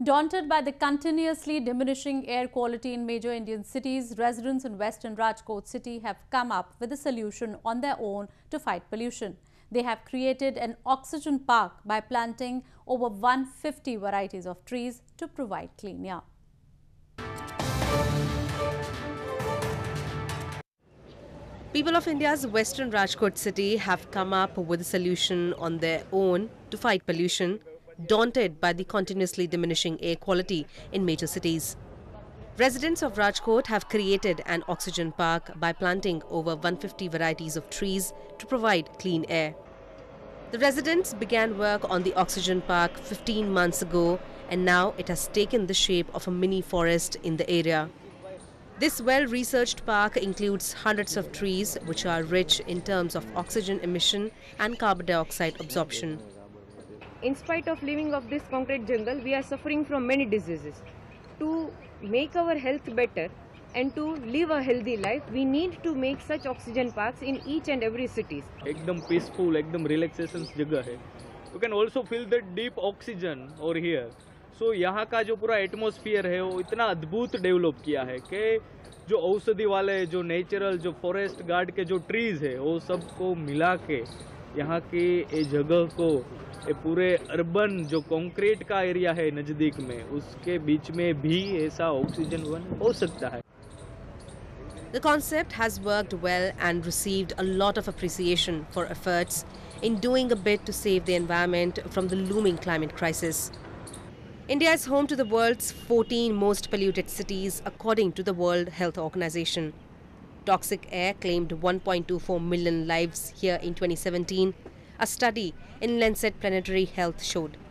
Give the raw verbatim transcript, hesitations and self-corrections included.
Daunted by the continuously diminishing air quality in major Indian cities, residents in western Rajkot city have come up with a solution on their own to fight pollution. They have created an oxygen park by planting over one hundred fifty varieties of trees to provide clean air. People of India's western Rajkot city have come up with a solution on their own to fight pollution, daunted by the continuously diminishing air quality in major cities. Residents of Rajkot have created an oxygen park by planting over one hundred fifty varieties of trees to provide clean air. The residents began work on the oxygen park fifteen months ago, and now it has taken the shape of a mini forest in the area. This well-researched park includes hundreds of trees which are rich in terms of oxygen emission and carbon dioxide absorption. In spite of living of this concrete jungle, we are suffering from many diseases. To make our health better and to live a healthy life, we need to make such oxygen parks in each and every cities. एकदम peaceful, एकदम relaxation जगह है. You can also feel the deep oxygen over here. So यहाँ का जो पूरा atmosphere है वो इतना अद्भुत develop किया है कि जो औषधि वाले, जो natural, जो forest guard के जो trees है वो सबको मिला के यहाँ की ये जगह को ये पूरे अर्बन जो कंक्रीट का एरिया है नजदीक में उसके बीच में भी ऐसा ऑक्सीजन वन हो सकता है. The concept has worked well and received a lot of appreciation for efforts in doing a bit to save the environment from the looming climate crisis. India is home to the world's fourteen most polluted cities according to the World Health Organization. Toxic air claimed one point two four million lives here in twenty seventeen, a study in Lancet Planetary Health showed.